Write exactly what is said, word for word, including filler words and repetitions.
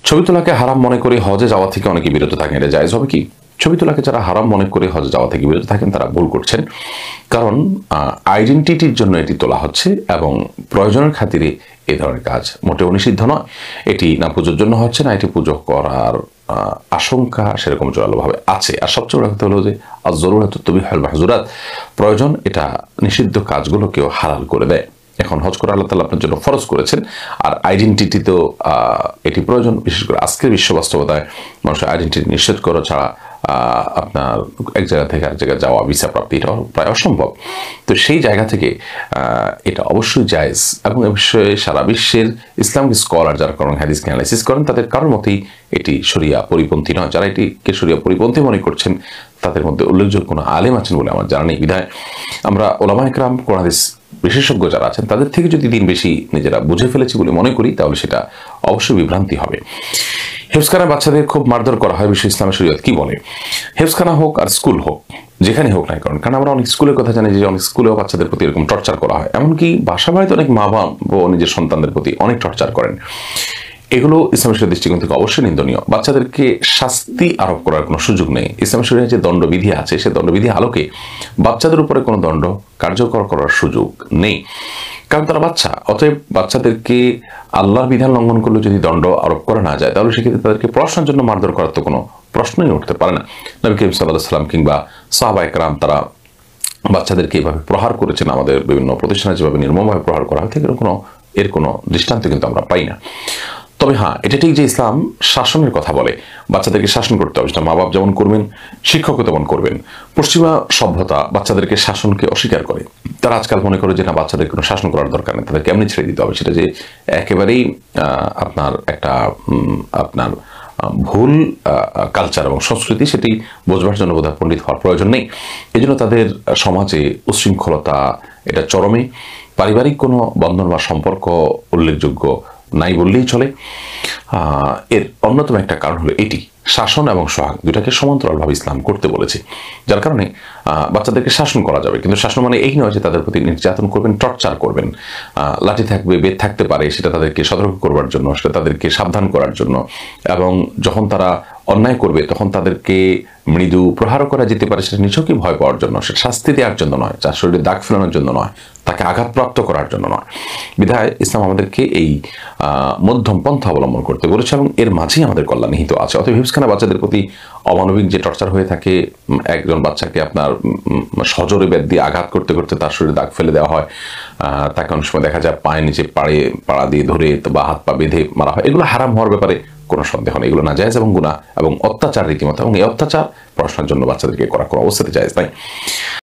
ছবি তোলাকে হারাম মনে করে হজে যাওয়া থেকে অনেকে বিরত থাকেন, এটা জায়েজ হবে কি? ছবি তোলাকে যারা হারাম মনে করে হজে যাওয়া থেকে বিরত থাকেন তারা ভুল করছেন, কারণ আইডেন্টিটির জন্য এটি তোলা হচ্ছে এবং প্রয়োজনের খাতিরে এই ধরনের কাজ মোটেও নিষিদ্ধ নয়। এটি না পুজোর জন্য হচ্ছে, না এটি পুজো করার আশঙ্কা সেরকম জোরালোভাবে আছে। আর সবচেয়ে বড় কথা হলো যে আজ জরুরাত তুবিহুল মাহজুরাত, প্রয়োজন এটা নিষিদ্ধ কাজগুলোকেও হালাল করে দেয়। এখন হজ করা আল্লাহ তাআলা আপনার জন্য ফরজ করেছেন, আর আইডেন্টিটি তো এটি প্রয়োজন। বিশেষ করে আজকের বিশ্ব বাস্তবতায় মানুষের আইডেন্টিটি নিষেধ করা ছাড়া আপনার এক জায়গা থেকে এক জায়গায় যাওয়া, ভিসা প্রাপ্তি এটা প্রায় অসম্ভব। তো সেই জায়গা থেকে এটা অবশ্যই জায়েজ, এবং এ বিষয়ে সারা বিশ্বের ইসলামিক স্কলার যারা কোরআন হাদিসকে অ্যানালাইসিস করেন তাদের কারোর মতেই এটি শরিয়া পরিপন্থী নয়। যারা এটিকে শরিয়া পরিপন্থী মনে করছেন তাদের মধ্যে উল্লেখযোগ্য কোনো আলেম আছেন বলে আমার জানা নেই। বিধায় আমরা ওলামা ইকরাম, কোরআন হাদিস বিশেষজ্ঞ যারা আছেন তাদের থেকে যদি দিন বেশি নিজেরা বুঝে ফেলেছি বলে মনে করি, তাহলে সেটা অবশ্যই বিভ্রান্তি হবে। হেফজখানা বাচ্চাদের খুব মারধর করা হয়, বিশ্ব ইসলামের শরীয়ত কি বলে? হেফজখানা হোক আর স্কুল হোক, যেখানে হোক না কারণ কারণ আমরা অনেক স্কুলের কথা জানি যে অনেক স্কুলেও বাচ্চাদের প্রতি এরকম টর্চার করা হয়। এমনকি বাসা বাড়িতে অনেক মা বাবা নিজের সন্তানদের প্রতি অনেক টর্চার করেন। এগুলো ইসলামের দৃষ্টিকোণ থেকে অবশ্যই নিন্দনীয়। বাচ্চাদেরকে শাস্তি আরোপ করার কোনো সুযোগ নেই। ইসলামের শরীরে যে দণ্ডবিধি আছে সে দণ্ডবিধি আলোকে বাচ্চাদের উপরে কোনো দণ্ড কার্যকর করার সুযোগ নেই, কারণ তারা বাচ্চা। অতএব বাচ্চাদেরকে আল্লাহর বিধান লঙ্ঘন করলে যদি দণ্ড আরোপ করা না যায়, তাহলে সেক্ষেত্রে তাদেরকে পড়াশোনার জন্য মারধর করার তো কোনো প্রশ্নই উঠতে পারে না। নবী করিম সাল্লাল্লাহু আলাইহি ওয়াসাল্লাম কিংবা সাহাবা ইকরাম তারা বাচ্চাদেরকে এভাবে প্রহার করেছেন। আমাদের বিভিন্ন প্রতিষ্ঠানে যেভাবে নির্মমভাবে প্রহার করা হয়, থেকে কোনো এর কোনো দৃষ্টান্ত কিন্তু আমরা পাই না। তবে হ্যাঁ, এটা ঠিক যে ইসলাম শাসনের কথা বলে, বাচ্চাদেরকে শাসন করতে হবে। সেটা মা বাপ যেমন করবেন, শিক্ষকও তেমন করবেন। পশ্চিমা সভ্যতা বাচ্চাদেরকে শাসনকে অস্বীকার করে। তারা আজকাল মনে করে যে না, বাচ্চাদের কোনো শাসন করার দরকার নেই, তাদেরকে এমনি ছেড়ে দিতে হবে। সেটা যে একেবারেই আপনার একটা আপনার ভুল কালচার এবং সংস্কৃতি, সেটি বোঝবার জন্য বোধহয় পণ্ডিত হওয়ার প্রয়োজন নেই। এই জন্য তাদের সমাজে উচ্ছৃঙ্খলতা এটা চরমে, পারিবারিক কোনো বন্ধন বা সম্পর্ক উল্লেখযোগ্য নাই বললেই চলে। এর অন্যতম একটা কারণ হলো এটি, শাসন এবং সোহাগ দুটাকে সমান্তরালভাবে ইসলাম করতে বলেছে, যার কারণে বাচ্চাদেরকে শাসন করা যাবে। কিন্তু শাসন মানে এই নয় যে তাদের প্রতি নির্যাতন করবেন, টর্চার করবেন। লাঠি থাকবে, বেত থাকতে পারে, সেটা তাদেরকে সতর্ক করবার জন্য, সেটা তাদেরকে সাবধান করার জন্য। এবং যখন তারা অন্যায় করবে তখন তাদেরকে মৃদু প্রহারও করা যেতে পারে, সেটা নিছকই ভয় পাওয়ার জন্য, সেটা শাস্তি দেওয়ার জন্য নয়, তার শরীরে দাগ ফেলানোর জন্য নয়, তাকে আঘাতপ্রাপ্ত করার জন্য নয়। বিধায় ইসলাম আমাদেরকে এই মধ্যম পন্থা অবলম্বন করতে বলেছে, এবং এর মাঝেই আমাদের কল্যাণ নিহিত আছে। অতএব হিফজখানা বাচ্চাদের প্রতি অমানবিক যে টর্চার হয়ে থাকে, একজন বাচ্চাকে আপনার সজোরে বেত দিয়ে আঘাত করতে করতে তার শরীরে দাগ ফেলে দেওয়া হয়, তাকে অনেক সময় দেখা যায় পায়ে নিচে পাড়ে পাড়া দিয়ে ধরে বা হাত পা বেঁধে মারা হয়। এগুলো হারাম হওয়ার ব্যাপারে কোনো সন্দেহ নেই, এগুলো নাজায়েজ এবং গুনাহ এবং অত্যাচার রীতিমতো, এবং এই অত্যাচার পড়াশোনার জন্য বাচ্চাদেরকে করা কোনো অবস্থাতে জায়েজ নাই।